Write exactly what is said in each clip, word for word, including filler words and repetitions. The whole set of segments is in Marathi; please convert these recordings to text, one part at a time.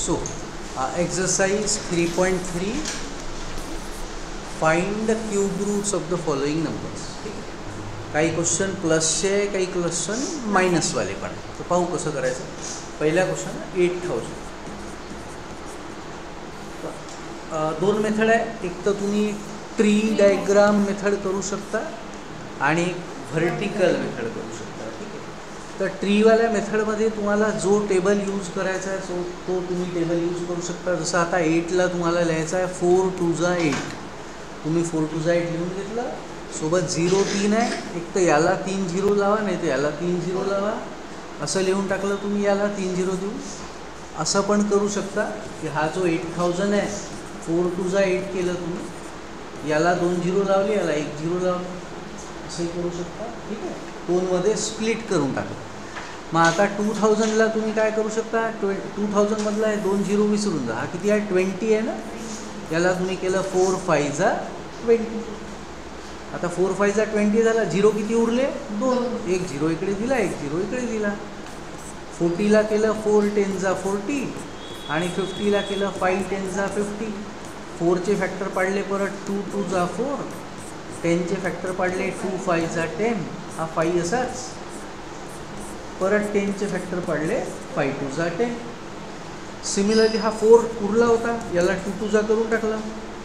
So uh, exercise three point three, find the cube roots of the following numbers. काही क्वेश्चन प्लसचे आहे, काही क्वेश्चन मायनसवाले पण आहे. तर पाहू कसं करायचं. पहिला क्वेश्चन एट थाउजंड. दोन मेथड आहे. एक तर तुम्ही ट्री डायग्राम मेथड करू शकता आणि व्हर्टिकल मेथड करू शकता. ठीक आहे. तर ट्रीवाल्या मेथडमध्ये तुम्हाला जो टेबल यूज करायचा आहे सो तो तुम्ही टेबल यूज करू शकता. जसं आता एटला तुम्हाला लिहायचं आहे फोर टू जा एट. तुम्ही फोर टू जा एट लिहून घेतला. सोबत झिरो तीन आहे. एक तर याला तीन झिरो लावा, नाही तर याला तीन झिरो लावा. असं लिहून टाकलं तुम्ही, याला तीन झिरो देऊ. असं पण करू शकता की हा जो एट थाउजंड आहे फोर टू जा एट केलं तुम्ही, याला दोन झिरो लावले, याला एक झिरो लावलं, असंही करू शकता. ठीक आहे. दोनमध्ये स्प्लिट करून टाकलं. मग आता टू थाउजंडला तुम्ही काय करू शकता. ट्वे टू थाउजंडमधला आहे दोन झिरो विसरून जा. हा किती आहे ट्वेंटी आहे ना. याला तुम्ही केलं फोर फाय जा ट्वेंटी. आता फोर फायचा ट्वेंटी झाला. झिरो किती उरले दोन. एक झिरो इकडे दिला, एक झिरो इकडे दिला. फोर्टीला केलं फोर टेन जा फोर्टी आणि फिफ्टीला केलं फाईव्ह टेन जा फिफ्टी. फोरचे फॅक्टर पाडले परत टू टू जा फोर. टेनचे फॅक्टर पाडले टू फाय जा टेन. हा फाई असाच. परत टेनचे फॅक्टर पाडले फाय टू जा टेन. सिमिलरली हा फोर उरला होता, याला टू टू जा करून टाकला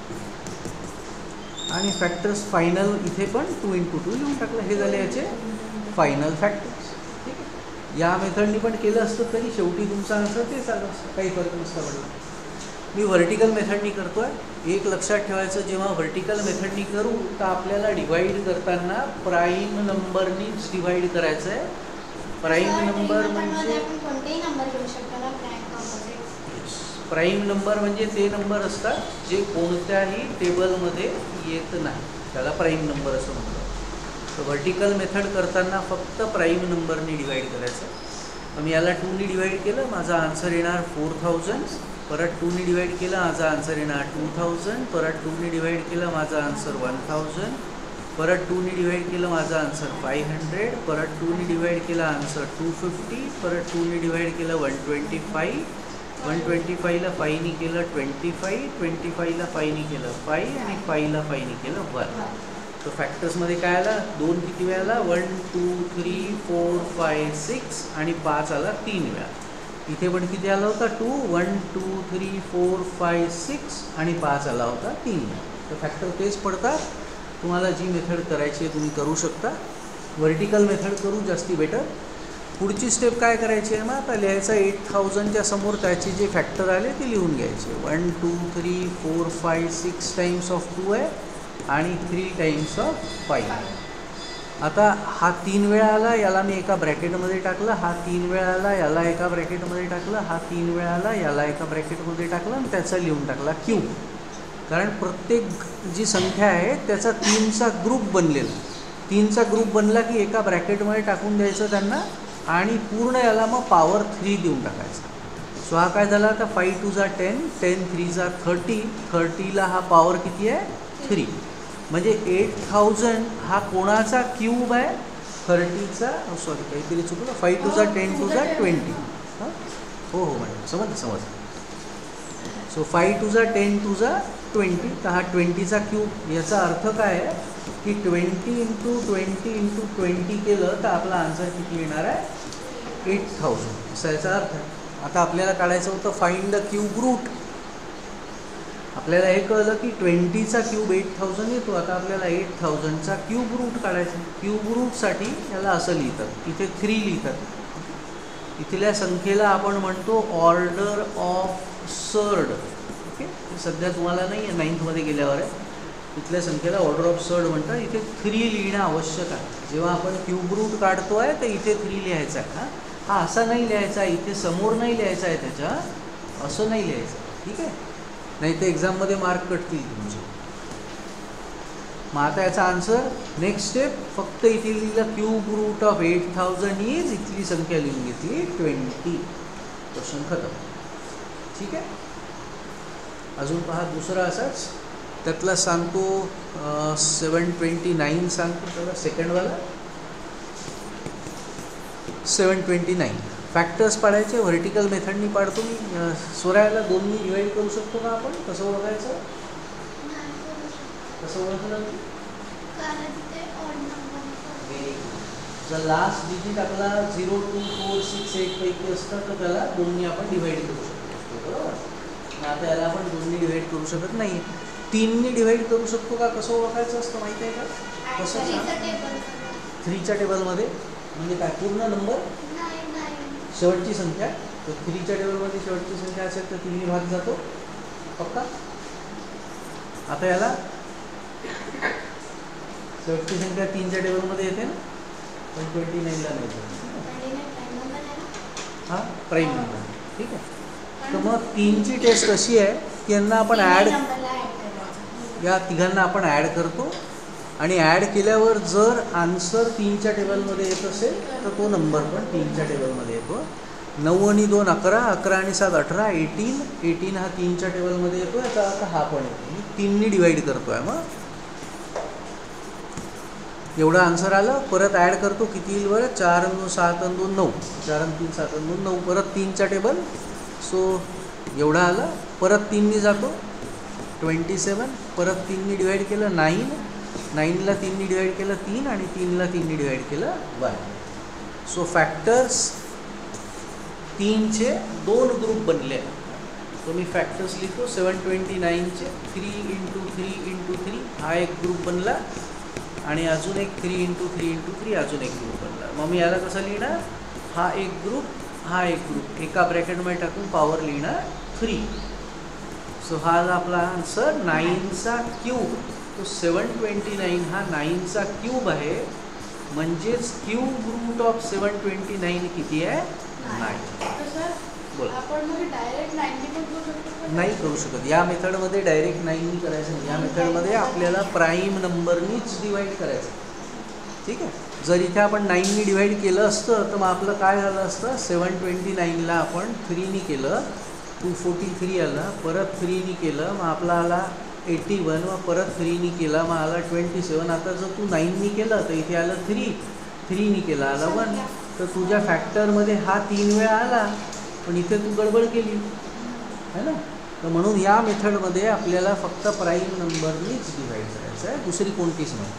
आणि फॅक्टर्स फायनल इथे पण टू इंटू टू लिहून टाकलं. हे झाले याचे फायनल फॅक्टर्स. ठीक आहे. या मेथडनी पण केलं असतं तरी शेवटी तुमचा आन्सर तेच आलं असतं, काही फरक नसता पडला. मी व्हर्टिकल मेथडनी करतो आहे. एक लक्षात ठेवायचं, जेव्हा व्हर्टिकल मेथडनी करू तर आपल्याला डिवाईड करताना प्राईम नंबरनीच डिवाईड करायचं आहे. प्राईम नंबर म्हणजे प्राईम नंबर म्हणजे ते नंबर असतात जे कोणत्याही टेबलमध्ये येत नाही, त्याला प्राईम नंबर असं म्हणतात. तर व्हर्टिकल मेथड करताना फक्त प्राईम नंबरने डिवाईड करायचं. तर मी याला टूनी डिवाईड केलं, माझा आन्सर येणार फोर थाउजंड. परत टूनी डिवाईड केलं, माझा आन्सर येणार टू थाउजंड. परत टूनी डिवाईड केलं, माझा आन्सर वन थाउजंड. परत टूनी डिवाईड केलं, माझा आन्सर फाय हंड्रेड. परत टूनी डिवाईड केला आन्सर टू फिफ्टी. परत टूनी डिवाईड केलं one twenty five. One twenty फायला फायनी केलं ट्वेंटी फाय. ट्वेंटी फायला फायनी केलं फाय आणि फायला फायनी केलं वन. तर फॅक्टर्समध्ये काय आला, दोन किती वेळाला, one two three four five six आणि पाच आला तीन वेळा. इथे पण किती आला होता two. One two three four five six आणि पाच आला होता तीन वेळा. तर फॅक्टर तेच पडतात. तुम्हाला जी मेथड करायची आहे तुम्ही करू शकता. व्हर्टिकल मेथड करू जास्ती बेटर. पुढची स्टेप काय करायची आहे, मग आता लिहायचं एट थाउजंडच्या समोर त्याचे जे फॅक्टर आले ते लिहून घ्यायचे. One two three four five six times of two आहे आणि थ्री टाईम्स ऑफ फाईव्ह. आता हा तीन वेळा आला, याला मी एका ब्रॅकेटमध्ये टाकलं. हा तीन वेळा आला, याला एका ब्रॅकेटमध्ये टाकलं. हा तीन वेळा आला, याला एका ब्रॅकेटमध्ये टाकलं आणि त्याचा लिहून टाकला क्यूब. कारण प्रत्येक जी संख्या आहे त्याचा तीनचा ग्रुप बनलेला. तीनचा ग्रुप बनला की एका ब्रॅकेटमध्ये टाकून द्यायचं त्यांना आणि पूर्ण याला मग पॉवर थ्री देऊन टाकायचा. सो हा काय झाला, आता फाय टू जा टेन. टेन थ्री जा थर्टी. थर्टीला हा पॉवर किती आहे थ्री. म्हणजे एट थाउजंड हा कोणाचा क्यूब आहे, थर्टीचा. सॉरी काहीतरी चुकलं. फाय टू जा टेन टू जा ट्वेंटी. हां हो हो मॅडम समज समज. सो फाय टू जा टेन टू जा ट्वेंटी. तर हा ट्वेंटीचा क्यूब. याचा अर्थ काय आहे की twenty into twenty into twenty केलं तर आपला आन्सर किती येणार आहे एट थाउजंड. असा याचा अर्थ आहे. आता आपल्याला काढायचं होतं फाइंड द क्यूब रूट. आपल्याला हे कळलं की ट्वेंटीचा क्यूब एट थाउजंड येतो. आता आपल्याला एट थाउजंडचा क्यूब रूट काढायचा. क्यूब रूटसाठी याला असं लिहितात, इथे थ्री लिहितात. इथल्या संख्येला आपण म्हणतो ऑर्डर ऑफ सर्ड. ओके. सध्या तुम्हाला नाही आहे, नाईन्थमध्ये गेल्यावर आहे. इथल्या संख्येला ऑर्डर ऑफ सर्ड म्हणतात. इथे थ्री लिहिणं आवश्यक आहे. जेव्हा आपण क्यूब रूट काढतो आहे तर इथे थ्री लिहायचा आहे. हां हा असा नाही लिहायचा, इथे समोर नाही लिहायचा आहे त्याच्या, असं नाही लिहायचं. ठीक आहे. नाही तर एक्झाममध्ये मार्क कटतील तुमचे. मग आता याचा आन्सर नेक्स्ट स्टेप फक्त इथे लिहिलं cube root of eight thousand is, इथली संख्या लिहून घेतली ट्वेंटी. क्वेश्चन खतम. ठीक आहे. अजून पहा दुसरा असाच. त्यातला सांगतो सेवन ट्वेंटी नाईन सांगतो. त्याला सेकंडवाला सेवन ट्वेंटी नाईन. फॅक्टर्स पाडायचे व्हर्टिकल मेथडनी पाडतो मी. सोळाला दोननी डिवाईड करू शकतो का आपण? कसं ओळखायचं? कसं ओळखलं? जर लास्ट डिजिट आपला zero two four six eight पैकी असतं तर त्याला दोन्ही आपण डिवाईड करू शकतो, बरोबर. आता याला आपण दोन्ही डिवाईड करू शकत नाही. तीननी डिवाईड करू शकतो का? कसं ओळखायचं असतं माहिती आहे का? कसं? थ्रीच्या टेबलमध्ये म्हणजे काय? पूर्ण नंबर शेवटची संख्या. तर थ्रीच्या टेबलमध्ये शेवटची संख्या असेल तर तीननी भाग जातो पक्का. आता याला शेवटची संख्या तीनच्या टेबलमध्ये येते ना, पण ट्वेंटी नाईनला नाही येते. हां, प्राईम नंबर. ठीक आहे. तर मग तीनची टेस्ट अशी आहे की यांना आपण ॲड, या तिघांना आपण ॲड करतो आणि ॲड केल्यावर जर आन्सर तीनच्या टेबलमध्ये येत असेल तर तो नंबर पण तीनच्या टेबलमध्ये येतो. नऊ आणि दोन अकरा, अकरा आणि सात अठरा, एटीन. एटीन हा तीनच्या टेबलमध्ये येतो. याचा अर्थ हा पण येतो. मी तीननी डिवाईड करतो आहे. मग एवढं आन्सर आलं. परत ॲड करतो. किती येईल बरं? चार आणि दोन सात आणि दोन नऊ, चार आणि तीन सात आणि दोन नऊ. परत तीनच्या टेबल. सो एवढं आलं. परत तीननी जातो ट्वेंटी सेवन. परत तीननी डिवाईड केलं नाईन. नाईनला तीननी डिवाईड केलं तीन आणि तीनला तीननी डिवाईड केलं वन. सो फॅक्टर्स तीनचे दोन ग्रुप बनले. तो मी फॅक्टर्स लिहितो. सेवन ट्वेंटी नाईनचे three into three into three हा एक ग्रुप बनला आणि अजून एक three into three into three अजून एक ग्रुप बनला. मग मी याला कसं लिहिणार? हा एक ग्रुप, हा एक ग्रुप, एका ब्रॅकेटमध्ये टाकून पॉवर लिहिणार थ्री. सो हा आपला आन्सर नाईनचा क्यूब. तो सेवन ट्वेंटी नाईन हा नाईनचा क्यूब आहे. म्हणजेच cube root of seven twenty nine किती आहे? नाईन. बोला. नाही करू शकत. या मेथडमध्ये डायरेक्ट नाईननी करायचं नाही. या मेथडमध्ये आपल्याला प्राईम नंबरनीच डिवाईड करायचं. ठीक आहे. जर इथे आपण नाईननी डिवाईड केलं असतं तर मग आपलं काय झालं असतं? सेवन ट्वेंटी नाईनला आपण थ्रीनी केलं, टू फोर्टी थ्री आला. परत थ्रीनी केलं, मग आपला आला एटी वन. मग परत थ्रीनी केला, मग आला ट्वेंटी सेवन. आता जर तू नाईननी केलं तर इथे आलं थ्री, थ्रीनी केलं आला वन. तर तुझ्या फॅक्टरमध्ये हा तीन वेळा आला, पण इथे तू गडबड केली है ना. तर म्हणून या मेथडमध्ये आपल्याला फक्त प्राईम नंबरनीच डिवाईड करायचं आहे, दुसरी कोणतीच नाही.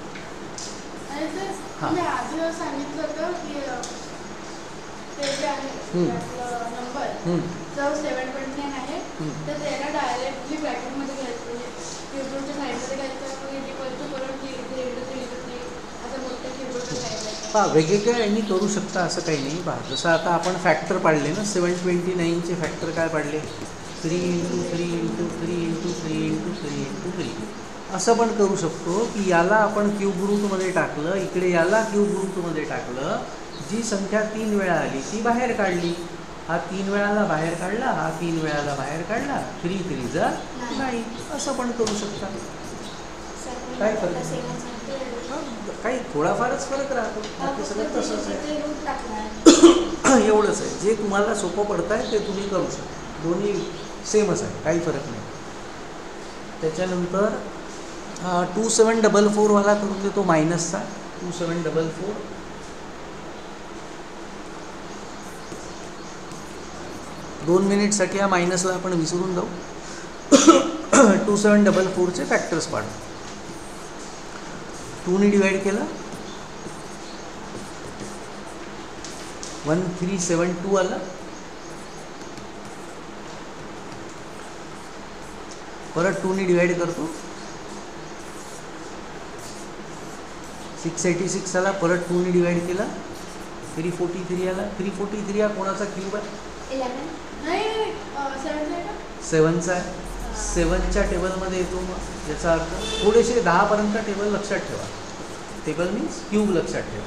हां, सांगितलं होतं की ते जे आहे नंबर जर सेवन ट्वेंटी नाईन आहे तर त्याला डायरेक्टली ब्रॅकेटमध्ये घ्यायचं, क्यूबरूटच्या साईडमध्ये घ्यायचं, इक्वल टू करून three into three into three असं मोठं क्यूबरूटच्या साईडला. हां, वेगवेगळ्या यांनी करू शकता असं काही नाही. पहा, जसं आता आपण फॅक्टर पाडले ना, सेवन ट्वेंटी नाईनचे फॅक्टर काय पाडले? Three into three into three into three into three into three. असं पण करू शकतो की याला आपण क्यूब रूटमध्ये टाकलं, इकडे याला क्यूब रूटमध्ये टाकलं, जी संख्या तीन वेळा आली ती बाहेर काढली. हा तीन वेळाला बाहेर काढला, हा तीन वेळाला बाहेर काढला, थ्री थ्रीचा नाही. असं पण करू शकता. काय फरक? काही थोडाफारच फरक राहतो. बाकी सगळं तसंच आहे. एवढंच आहे. जे तुम्हाला सोपं पडतं आहे ते तुम्ही करू शकता. दोन्ही सेमच आहे, काही फरक नाही. त्याच्यानंतर टू सेवन डबल फोरवाला करून देतो मायनसचा. टू सेवन डबल फोर दोन मिनिटसाठी या मायनसला आपण विसरून जाऊ. टू सेवन डबल फोरचे फॅक्टर्स पाडू. टूने डिवाइड केलं, वन थ्री सेवन टू आला. परत टूने डिवाइड करतो, सिक्स एटी सिक्स आला. परत टूने डिवाइड केला, थ्री फोर्टी थ्री आला. थ्री फोर्टी थ्री हा कोणाचा क्यूब आहे? सेवनचा आहे. सेवनच्या टेबलमध्ये येतो. मग याचा अर्थ थोडेसे दहापर्यंत टेबल लक्षात ठेवा. टेबल मीन्स क्यूब लक्षात ठेवा.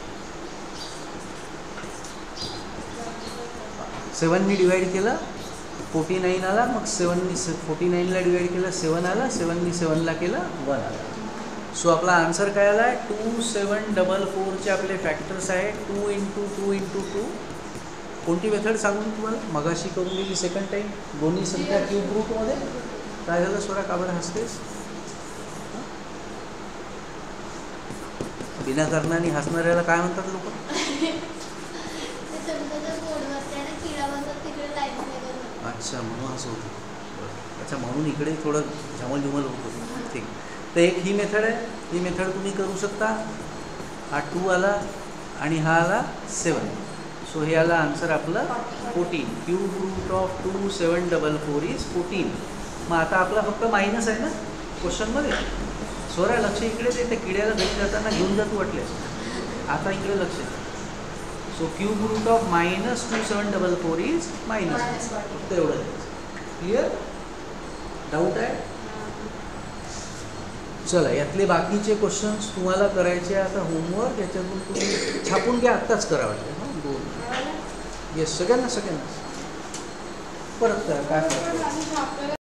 सेवननी डिवाइड केलं, फोर्टी नाईन आला. मग सेवननी फोर्टी नाईनला डिवाइड केलं, सेवन आला. सेवननी सेवनला केलं, वन आला. सो आपला आन्सर काय आला आहे? टू सेवन डबल फोरचे आपले फॅक्टर्स आहे two into two into two. कोणती मेथड सांगून तुम्हाला मगाशी करून दिली सेकंड टाईम, दोन्ही संख्या क्यूब रूटमध्ये. काय झालं सोडा, का बरं हसतेस? विनाकारणाने हसणाऱ्याला काय म्हणतात लोक? तुमच्या बोर्डवरती आहे ना किडा बसत तिकडे लाईन वगैरे. अच्छा, म्हणून असं होतं. बरं. अच्छा, म्हणून इकडे थोडं झमल झुमल होत होतं. ठीक. तर एक ही मेथड आहे. ही मेथड तुम्ही करू शकता. हा टू आला आणि हा आला सेवन. सो हे आला आन्सर आपलं fourteen. Cube root of two seven double four is fourteen. मग आता आपला फक्त मायनस आहे ना क्वेश्चनमध्ये. सोरा लक्ष इकडेच येते. किड्याला घरी जाताना घेऊन जातो वाटले. आता इकडे लक्ष आहे. So cube root of minus two seven double four is minus. फक्त एवढं आहे. क्लिअर? डाऊट आहे? चला, यातले बाकीचे क्वेश्चन्स तुम्हाला करायचे आता होमवर्क. याच्यातून तुम्ही छापून घ्या. आत्ताच करा वाटतं. हां, दोन. येस, सगळ्यांना सगळ्यांना परत करा. काय